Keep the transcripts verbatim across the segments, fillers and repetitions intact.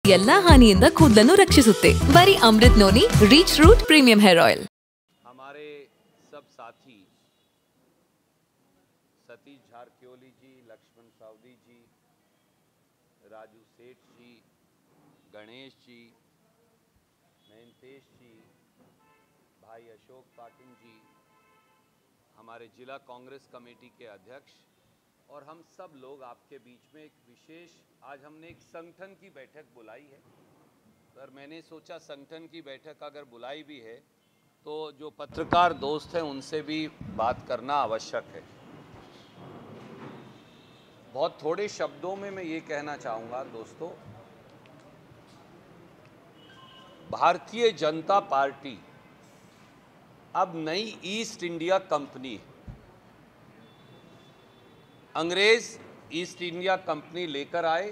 ಎಲ್ಲಾ ಹಾನಿಯಿಂದ ಕೂದಲನ್ನು ರಕ್ಷಿಸುತ್ತೆ. ಬರೀ Amrit Noni reach root premium hair oil. हमारे सब साथी सतीश झारक्योली जी, लक्ष्मण सावदी जी, राजू सेठ जी, गणेश जी, नयनतेश जी, भाई अशोक पाटिल जी, हमारे जिला कांग्रेस कमेटी के अध्यक्ष और हम सब लोग आपके बीच में एक विशेष, आज हमने एक संगठन की बैठक बुलाई है। पर मैंने सोचा संगठन की बैठक अगर बुलाई भी है तो जो पत्रकार दोस्त हैं उनसे भी बात करना आवश्यक है। बहुत थोड़े शब्दों में मैं ये कहना चाहूँगा दोस्तों, भारतीय जनता पार्टी अब नई ईस्ट इंडिया कंपनी है। अंग्रेज ईस्ट इंडिया कंपनी लेकर आए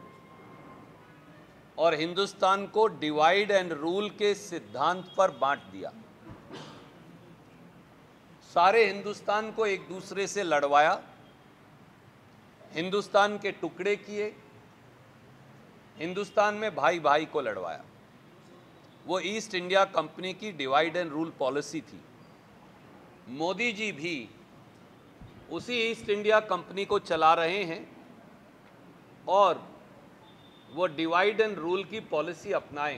और हिंदुस्तान को डिवाइड एंड रूल के सिद्धांत पर बांट दिया। सारे हिंदुस्तान को एक दूसरे से लड़वाया, हिंदुस्तान के टुकड़े किए, हिंदुस्तान में भाई भाई को लड़वाया। वो ईस्ट इंडिया कंपनी की डिवाइड एंड रूल पॉलिसी थी। मोदी जी भी उसी ईस्ट इंडिया कंपनी को चला रहे हैं और वो डिवाइड एंड रूल की पॉलिसी अपनाएं।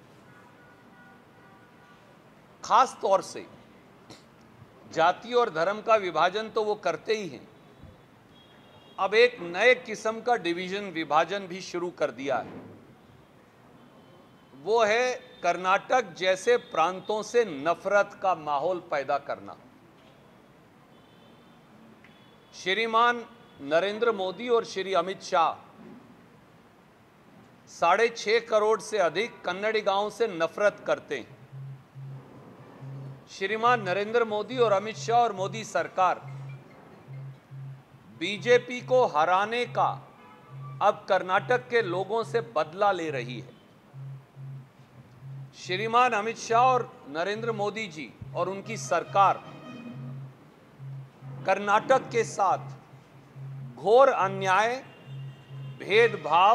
खास तौर से जाति और धर्म का विभाजन तो वो करते ही हैं, अब एक नए किस्म का डिवीजन विभाजन भी शुरू कर दिया है। वो है कर्नाटक जैसे प्रांतों से नफरत का माहौल पैदा करना। श्रीमान नरेंद्र मोदी और श्री अमित शाह साढ़े छह करोड़ से अधिक कन्नड़ी गांव से नफरत करते हैं। श्रीमान नरेंद्र मोदी और अमित शाह और मोदी सरकार बीजेपी को हराने का अब कर्नाटक के लोगों से बदला ले रही है। श्रीमान अमित शाह और नरेंद्र मोदी जी और उनकी सरकार कर्नाटक के साथ घोर अन्याय, भेदभाव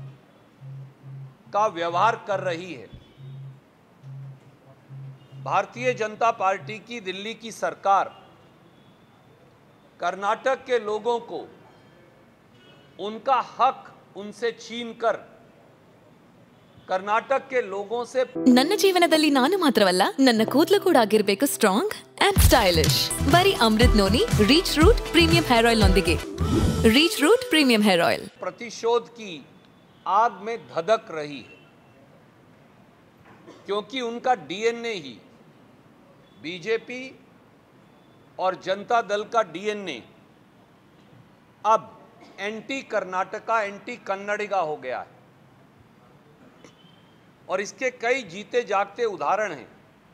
का व्यवहार कर रही है। भारतीय जनता पार्टी की दिल्ली की सरकार कर्नाटक के लोगों को उनका हक उनसे छीनकर कर्नाटक के लोगों से ನನ್ನ ಜೀವನದಲ್ಲಿ ನಾನು ಮಾತ್ರವಲ್ಲ, ನನ್ನ ಕೂದಲು ಕೂಡ ಆಗಿರಬೇಕು ಸ್ಟ್ರಾಂಗ್ ಅಂಡ್ ಸ್ಟೈಲಿಶ್. ಬರೀ Amrit Noni reach root premium hair oil ನೊಂದಿಗೆ. Reach root premium hair oil प्रतिशोध की आग में धधक रही है, क्योंकि उनका डीएनए ही बीजेपी और जनता दल का डीएनए अब एंटी कर्नाटका, एंटी कन्नडिगा हो गया है। और इसके कई जीते जागते उदाहरण हैं।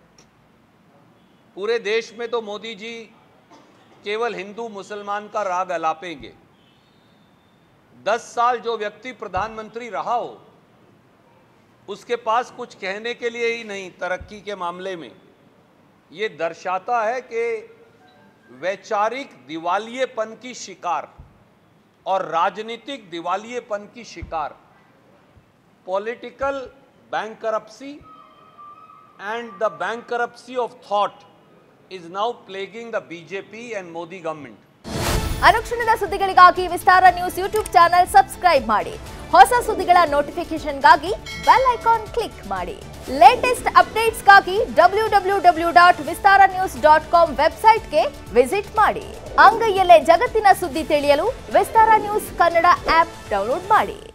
पूरे देश में तो मोदी जी केवल हिंदू मुसलमान का राग अलापेंगे। दस साल जो व्यक्ति प्रधानमंत्री रहा हो उसके पास कुछ कहने के लिए ही नहीं तरक्की के मामले में। ये दर्शाता है कि वैचारिक दिवालियेपन की शिकार और राजनीतिक दिवालियेपन की शिकार, political bankruptcy and the bankruptcy of thought is now plaguing the B J P and Modi government. ಅನುಕ್ಷಣದ ಸುದ್ದಿಗಳಿಗಾಗಿ Vistara news YouTube channel subscribe ಮಾಡಿ. ಹೊಸ ಸುದ್ದಿಗಳ ನೋಟಿಫಿಕೇಶನ್ಗಾಗಿ ಬೆಲ್ ಐಕಾನ್ ಕ್ಲಿಕ್ ಮಾಡಿ. ಲೇಟೆಸ್ಟ್ ಅಪ್ಡೇಟ್ಸ್ಗಾಗಿ W W W dot Vistara news dot com ವೆಬ್ಸೈಟ್ಗೆ visit ಮಾಡಿ. ಅಂಗೈಯಲ್ಲೇ ಜಗತ್ತಿನ ಸುದ್ದಿ ತಿಳಿಯಲು Vistara news Kannada app download ಮಾಡಿ.